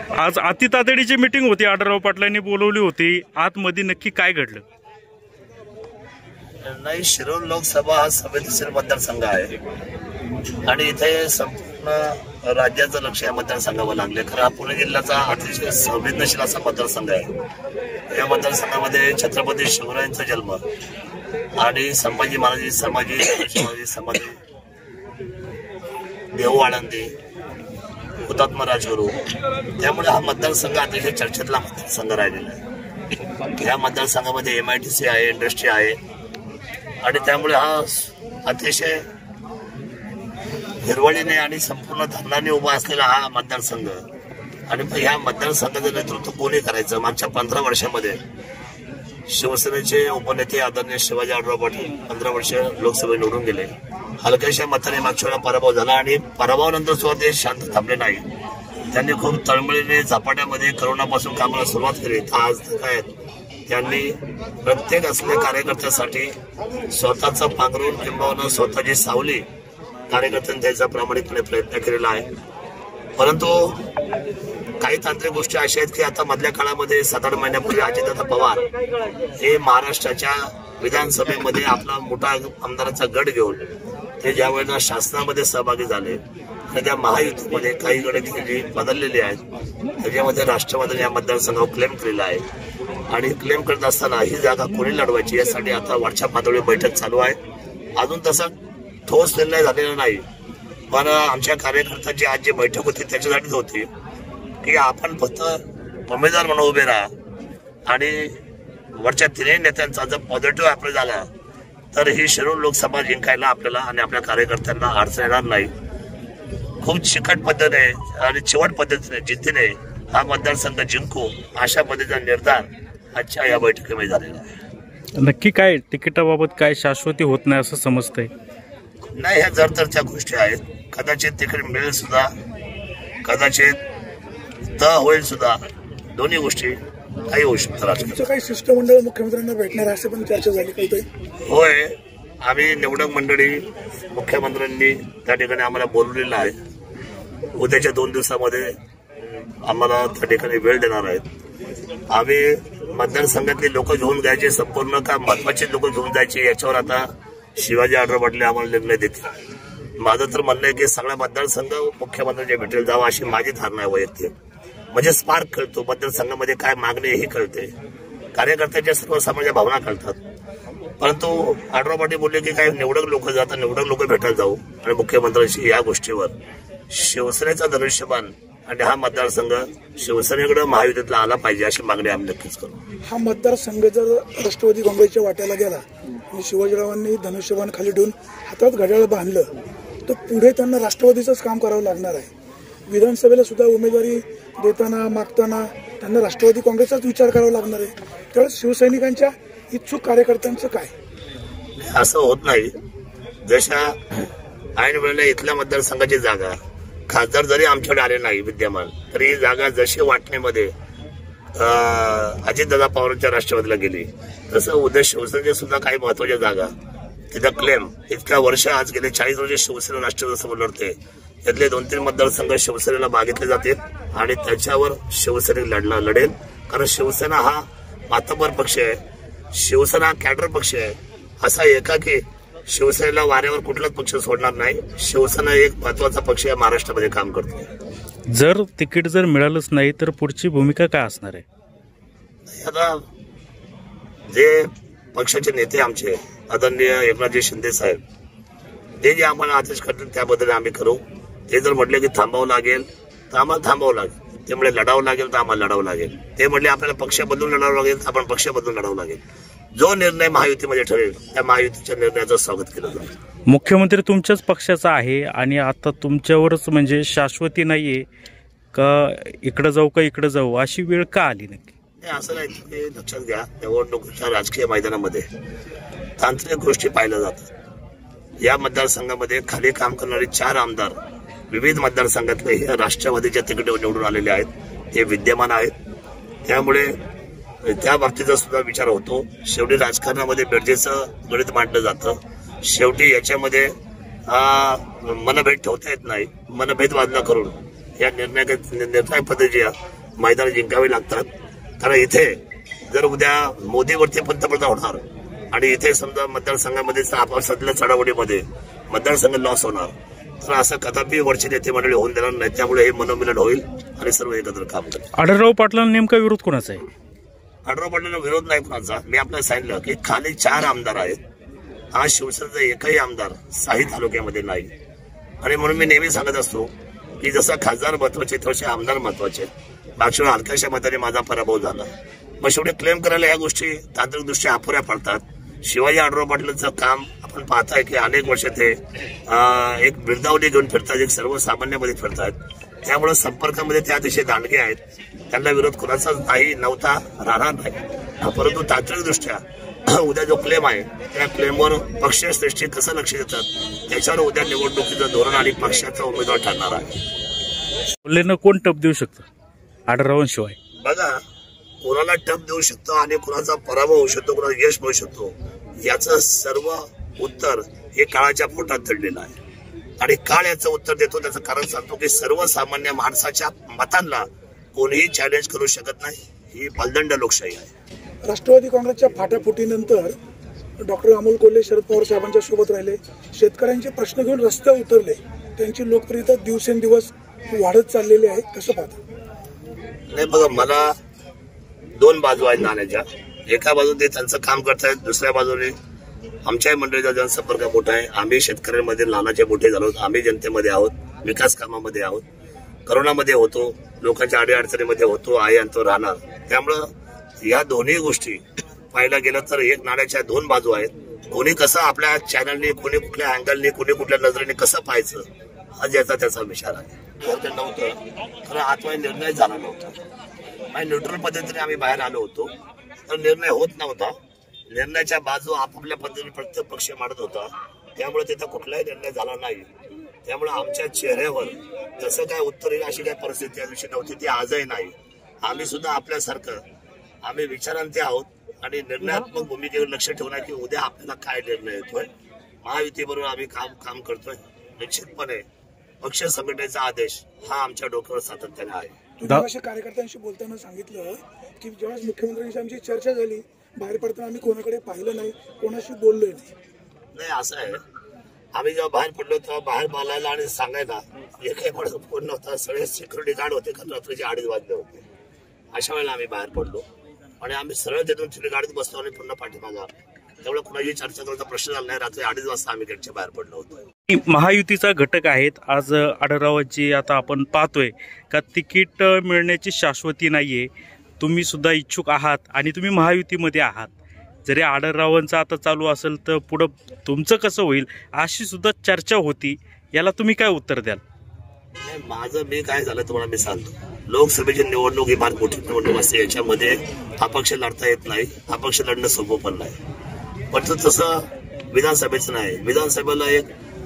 आज अतितातडीची मीटिंग होती, आढळराव पाटलांनी बोलवली होती, आतमध्ये नक्की काय घडलं? नाही, शिरूर लोकसभा हा संवेदनशील मतदारसंघ आहे आणि इथे संपूर्ण राज्याचं लक्ष या मतदारसंघावर लागले. खरं हा पुणे जिल्ह्याचा अतिशय संवेदनशील असा मतदारसंघ आहे. या मतदारसंघामध्ये छत्रपती शिवरायांचा जन्म आणि संभाजी महाराज समाधी देहू आळंदी हुतात्मा राजगुरू, त्यामुळे हा मतदारसंघ अतिशय चर्चेतला मतदारसंघ राहिलेला आहे. या मतदारसंघामध्ये MIDC आहे, इंडस्ट्री आहे आणि त्यामुळे हा अतिशय हिरवळीने आणि संपूर्ण धरणाने उभा असलेला हा मतदारसंघ. आणि ह्या मतदारसंघाचं नेतृत्व कोणी करायचं? मागच्या 15 वर्षामध्ये शिवसेनेचे उपनेते आदरणीय शिवाजी आढळराव पाटील 15 वर्ष लोकसभेत निवडून गेले. हलक्याशा मताने मागच्या वेळेला पराभव झाला आणि पराभवानंतर सुद्धा ते शांत थांबले नाही. त्यांनी खूप तळमळीने झपाट्यामध्ये करोनापासून कामाला सुरुवात केली. आज काय त्यांनी प्रत्येक असलेल्या कार्यकर्त्यासाठी स्वतःचा पांघरून किंवा स्वतःची सावली कार्यकर्त्यांनी द्यायचा प्रामाणिकपणे प्रयत्न केलेला आहे. परंतु काही तांत्रिक गोष्टी अशा आहेत की आता मधल्या काळामध्ये 7-8 महिन्यापूर्वी अजितदादा पवार हे महाराष्ट्राच्या विधानसभेमध्ये आपला मोठा आमदाराचा गट घेऊन ते ज्या वेळेला शासनामध्ये सहभागी झाले आणि त्या महायुतीमध्ये काही गट बदललेले आहेत. त्याच्यामध्ये राष्ट्रवादीने या मतदारसंघावर क्लेम केलेला आहे आणि क्लेम करत असताना ही जागा कोणी लढवायची यासाठी आता वरच्या पातळीवर बैठक चालू आहे. अजून तसा ठोस निर्णय झालेला नाही, पण आमच्या कार्यकर्त्यांची आज जी बैठक होती त्याच्यासाठीच होती की आपण फक्त उमेदवार म्हणून उभे राहा आणि वरच्या तिन्ही नेत्यांचा जर पॉझिटिव्ह अप्रोच झाला तर ही शिरूर लोकसभा जिंकायला आपल्याला आणि आपल्या कार्यकर्त्यांना अडचण येणार नाही. खूप चिकट पद्धतीने आणि चिवट पद्धतीने जिद्दीने हा मतदारसंघ जिंकू अशा पद्धतीचा निर्धार आजच्या या बैठकीमध्ये झालेला आहे. नक्की काय तिकिटाबाबत काय शाश्वती होत नाही असं समजतंय? नाही, ह्या जरतरच्या गोष्टी आहेत. कदाचित तिकीट मिळेल सुद्धा, कदाचित होईल सुद्धा, दोन्ही गोष्टी काही होऊ शकतात. काही शिष्टमंडळ मुख्यमंत्र्यांना भेटणार असे पण चर्चा झाली काही? होय, आम्ही निवडक मंडळी मुख्यमंत्र्यांनी त्या ठिकाणी आम्हाला बोलवलेलं आहे. उद्याच्या 2 दिवसामध्ये आम्हाला त्या ठिकाणी वेळ देणार आहेत. आम्ही मतदारसंघातली लोक घेऊन जायचे संपूर्ण का महत्वाची लोक घेऊन जायचे याच्यावर आता शिवाजी आढळराव पाटील आम्हाला निर्णय देतील. माझं तर म्हणणं आहे की सगळा मतदारसंघ मुख्यमंत्र्यांच्या भेटेल जावा अशी माझी धारणा आहे वैयक्तिक. म्हणजे स्पार्क कळतो, मतदारसंघामध्ये काय मागणी हे कळते, कार्यकर्त्याच्या सर्वसामान्य भावना कळतात. परंतु आढळराव पाटील बोलले की काय निवडक लोक जातात, निवडक लोक भेटायला जाऊ आणि मुख्यमंत्र्यांशी या गोष्टीवर शिवसेनेचा धनुष्यबाण आणि हा मतदारसंघ शिवसेनेकडे महायुतीतला आला पाहिजे अशी मागणी आम्ही नक्कीच करू. हा मतदारसंघ जर राष्ट्रवादी काँग्रेसच्या वाट्याला गेला आणि शिवाजीरावांनी धनुष्यबाण खाली ठेवून हातात घड्याळ बांधलं तर पुढे त्यांना राष्ट्रवादीचंच काम करावं लागणार आहे. विधानसभेला सुद्धा उमेदवारी देताना मागताना त्यांना राष्ट्रवादी काँग्रेसचाच विचार करावा लागणार आहे. त्यावेळेस शिवसैनिकांच्या इच्छुक कार्यकर्त्यांचं काय? असं होत नाही. जशा ऐन वेळेला इथल्या मतदारसंघाची जागा खासदार जरी आमच्याकडे आले नाही विद्यमान तरी ही जागा जशी वाटणीमध्ये अजितदादा पवारांच्या राष्ट्रवादीला गेली तसं उद्या शिवसेनेच्या सुद्धा काही महत्वाच्या जागा तिथं क्लेम इतक्या वर्ष आज गेले 40 वर्ष शिवसेना राष्ट्रवादीसमोर लढते. यातले 2-3 मतदारसंघ शिवसेनेला मागितले जातील आणि त्याच्यावर शिवसेने लढेल. कारण शिवसेना हा मातबर पक्ष आहे, शिवसेना हा कॅडर पक्ष आहे. असा एकाकी शिवसेनेला वाऱ्यावर कुठलाच पक्ष सोडणार नाही. शिवसेना एक महत्वाचा पक्ष या महाराष्ट्रामध्ये काम करतो. जर तिकीट जर मिळालंच नाही तर पुढची भूमिका काय असणार आहे? आता जे पक्षाचे नेते आमचे आदरणीय एकनाथजी शिंदे साहेब ते जे आम्हाला आदेश करतील त्याबद्दल आम्ही करू. ते जर म्हटले की थांबावं लागेल तर आम्हाला थांबावं लागेल, ते म्हटले लढावं लागेल तर आम्हाला लढावं लागेल, ते म्हटले आपल्याला पक्ष बदलून लढावं लागेल तर आपण पक्ष बदलून लढावं लागेल. जो निर्णय महायुतीमध्ये ठरेल त्या महायुतीच्या निर्णयाचं स्वागत केलं जाईल. मुख्यमंत्री तुमच्याच पक्षाचा आहे आणि आता तुमच्यावरच म्हणजे शाश्वती नाहीये का इकडे जाऊ का इकडे जाऊ अशी वेळ का आली नक्की? असं नाही, ते लक्षात घ्या. निवडणुकीच्या राजकीय मैदानामध्ये तांत्रिक गोष्टी पाहिल्या जातात. या मतदारसंघामध्ये खाली काम करणारे 4 आमदार विविध मतदारसंघातले हे राष्ट्रवादीच्या तिकिटावर निवडून आलेले आहेत, ते विद्यमान आहेत. त्यामुळे त्या बाबतीचा सुद्धा विचार होतो. शेवटी राजकारणामध्ये बेरजेचं गणित मांडलं जातं. शेवटी याच्यामध्ये मनभेद ठेवता येत नाही. मनभेद वाद न करून या निर्णायक पद्धतीच्या मैदान जिंकावे लागतात. कारण इथे जर उद्या मोदीवरती पंतप्रधान होणार आणि इथे समजा मतदारसंघामध्ये आपापसातल्या चढावडीमध्ये मतदारसंघ लॉस होणार, तर असं कदापि वरची नेते मंडळी होऊन देणार नाही. त्यामुळे हे मनोमिलन होईल आणि सर्व एकत्र काम करतील. आढळराव पाटलांना नेमका विरोध कोणाचा आहे? आढळराव पाटलांना विरोध नाही कोणाचा. मी आपल्याला सांगितलं की खाली 4 आमदार आहेत. आज शिवसेनेचा एकही आमदार साही तालुक्यामध्ये नाही. आणि म्हणून मी नेहमी सांगत असतो की जसं खासदार महत्वाचे तसे आमदार महत्वाचे. मागच्या वेळी हलक्याशा मताने माझा पराभव झाला. मग शेवटी क्लेम करायला या गोष्टी तांत्रिकदृष्ट्या अपुऱ्या पडतात. शिवाजी आढळराव पाटलांचं काम आपण पाहताय की अनेक वर्ष ते एक बिरदावली घेऊन फिरतात, एक सर्वसामान्यामध्ये फिरतात. त्यामुळे संपर्कामध्ये त्या अतिशय दांडगे आहेत. त्यांना विरोध कोणाचाच नाही, नव्हता, राहणार नाही. परंतु तांत्रिकदृष्ट्या उद्या जो क्लेम आहे त्या क्लेमवर पक्षश्रेष्ठी कसं लक्ष देतात त्याच्यावर उद्या निवडणुकीचं धोरण आणि पक्षाचा उमेदवार ठरणार आहे. बोललेनं कोण टप देऊ शकतं आढळरावांशिवाय? बघा, कोणाला टप देऊ शकतो आणि कोणाचा पराभव होऊ शकतो, कोणाला यश मिळू शकतो, याचं सर्व उत्तर हे काळाच्या पोटात दडलेलं आहे. आणि काळ याचं उत्तर देतो. त्याचं कारण सांगतो की सर्वसामान्य माणसाच्या मतांना कोणीही चॅलेंज करू शकत नाही. ही बलदंड लोकशाही आहे. राष्ट्रवादी काँग्रेसच्या फाटाफुटीनंतर डॉक्टर अमोल कोल्हे शरद पवार साहेबांच्या सोबत राहिले. शेतकऱ्यांचे प्रश्न घेऊन रस्त्यावर उतरले. त्यांची लोकप्रियता दिवसेंदिवस वाढत चाललेली आहे. कसं पाहता? नाही बघा, मला 2 बाजू आहेत नाण्याच्या. एका बाजूने त्यांचं काम करतायत, दुसऱ्या बाजूने आमच्याही मंडळीचा जनसंपर्क मोठा आहे. आम्ही शेतकऱ्यांमध्ये लहानाचे मोठे झालो. आम्ही जनतेमध्ये आहोत, विकास कामामध्ये आहोत, करोनामध्ये होतो, लोकांच्या अडीअडचणीमध्ये होतो, आहे आणि तो राहणार. त्यामुळं या दोन्ही गोष्टी पाहायला गेलं तर एक नाण्याच्या 2 बाजू आहेत. कोणी कसं आपल्या चॅनलने, कोणी कुठल्या अँगलने, कोणी कुठल्या नजरेने कसं पाहायचं हा ज्याचा त्याचा विचार आहे. नव्हतं खरं आतमध्ये निर्णय झाला नव्हता. आणि न्यूट्रल पद्धतीने आम्ही बाहेर आलो होतो, तर निर्णय होत नव्हता. निर्णयाच्या बाजू आपापल्या पद्धतीने प्रत्येक पक्ष मांडत होता. त्यामुळे तिथं कुठलाही निर्णय झाला नाही. त्यामुळे आमच्या चेहऱ्यावर तसं काय उत्तर येईल अशी काय परिस्थिती त्या दिवशी नव्हती, ती आजही नाही. आम्ही सुद्धा आपल्यासारखं आम्ही विचारांती आहोत आणि निर्णयात्मक भूमिकेवर लक्ष ठेवणार की उद्या आपल्याला काय निर्णय येतोय. महायुतीबरोबर आम्ही काम करतोय. निश्चितपणे पक्ष संघटनेचा आदेश हा आमच्या डोक्यावर सातत्याने आहे. कार्यकर्त्यांशी बोलताना सांगितलं की जेव्हा मुख्यमंत्र्यांशी आमची चर्चा झाली, बाहेर पडताना आम्ही कोणाकडे पाहिलं नाही, कोणाशी बोललोय नाही. असं आहे, आम्ही जेव्हा बाहेर पडलो तेव्हा बाहेर बोलायला आणि सांगायला एकही माणूस फोन नव्हता. सगळे सिक्युरिटी गार्ड होते, कारण रात्रीचे 2:30 वाजले होते. अशा वेळेला आम्ही बाहेर पडलो आणि आम्ही सरळ तिथून तिथे गाडीत बसलो आणि पुन्हा पाठीमागे आलो. त्यामुळे कुणाची चर्चा करायचा प्रश्न झाला नाही. रात्री 2:30 वाजता आम्ही गेटच्या बाहेर पडलो होतो. महायुतीचा घटक आहेत. आज आढळरावांची आता आपण पाहतोय का तिकीट मिळण्याची शाश्वती नाहीये. तुम्ही सुद्धा इच्छुक आहात आणि तुम्ही महायुतीमध्ये आहात. जरी आढळरावांचं आता चालू असेल तर पुढं तुमचं कसं होईल अशी सुद्धा चर्चा होती. याला तुम्ही काय उत्तर द्याल? माझं मी काय झालं तुम्हाला मी सांगतो. लोकसभेची निवडणूक ही फार मोठी निवडणूक असते. याच्यामध्ये अपक्ष लढता येत नाही. अपक्ष लढणं सोपं पण नाही. पण तसं विधानसभेचं नाही. विधानसभेला एक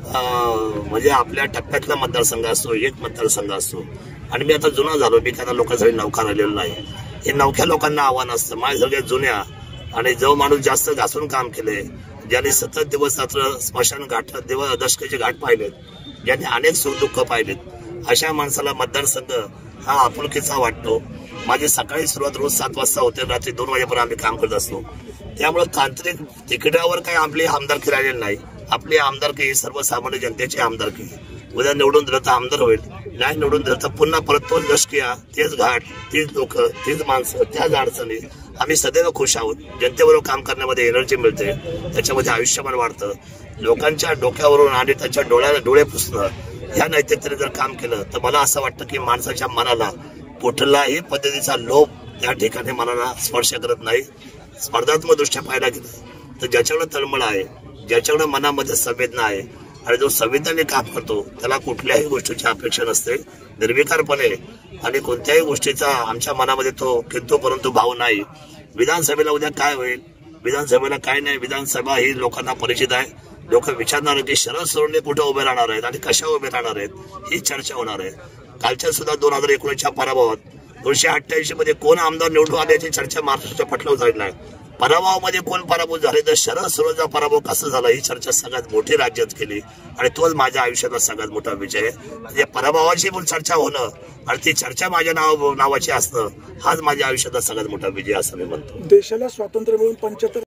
म्हणजे आपल्या टप्प्यातला मतदारसंघ असतो, एक मतदारसंघ असतो. आणि मी आता जुना झालो, मी काय लोकांसाठी नौका राहिलेलो नाही. हे नवख्या लोकांना आव्हान असतं. माझ्यासारख्या जुन्या आणि जो माणूस जास्त घासून काम केले, ज्यांनी सतत दिवस रात्र स्मशान घाट, दशकाचे घाट पाहिलेत, ज्यांनी अनेक सुखदुःख पाहिलेत, अशा माणसाला मतदारसंघ हा आपुलकीचा वाटतो. माझी सकाळी सुरुवात रोज 7 वाजता होते, रात्री 2 वाजेपर्यंत आम्ही काम करत असतो. त्यामुळे तांत्रिक तिकिटावर काही आपली आमदारकी राहिलेली नाही. आपली आमदारकी ही सर्वसामान्य जनतेची आमदारकी. उद्या निवडून दिलं तर आमदार होईल, नाही निवडून दिलं तर पुन्हा परत तोच दशकिया, तेच घाट, तीच लोक, तीच माणसं, त्याच अडचणी. आम्ही सदैव खुश आहोत. जनतेबरोबर काम करण्यामध्ये एनर्जी मिळते, त्याच्यामध्ये आयुष्यमान वाढतं. लोकांच्या डोक्यावरून आणि त्यांच्या डोळे पुसणं ह्या नैतिकतेने जर काम केलं तर मला असं वाटतं की माणसाच्या मनाला कुठलाही पद्धतीचा लोभ त्या ठिकाणी मनाला स्पर्श करत नाही. स्पर्धात्मक दृष्ट्या पाहायला गेलं तर ज्याच्याकडे तळमळ आहे, ज्याच्याकडे मनामध्ये संवेदना आहे आणि जो संवेदनाने काम करतो त्याला कुठल्याही गोष्टीची अपेक्षा नसते. निर्विकारपणे आणि कोणत्याही गोष्टीचा आमच्या मनामध्ये तो किंतु परंतु भाव नाही. विधानसभेला उद्या काय होईल, विधानसभेला काय नाही, विधानसभा ही लोकांना परिचित आहे. लोक विचारणार आहेत की शरद सोडणे कुठे उभे राहणार आहेत आणि कशा उभे राहणार आहेत, ही चर्चा होणार आहे. कालच्या सुद्धा 2019च्या पराभवात 288 मध्ये कोण आमदार निवडून आल्याची चर्चा महाराष्ट्राच्या पटलावर झाली नाही. पराभवामध्ये कोण पराभूत झाले तर शरद सोनवणेचा पराभव कसा झाला ही चर्चा सगळ्यात मोठी राज्यात केली आणि तोच माझ्या आयुष्यातला सगळ्यात मोठा विजय. म्हणजे पराभवाची चर्चा होणं आणि ती चर्चा माझ्या नावाची असणं हाच माझ्या आयुष्यातला सगळ्यात मोठा विजय असं मी म्हणतो. देशाला स्वातंत्र्य मिळून 75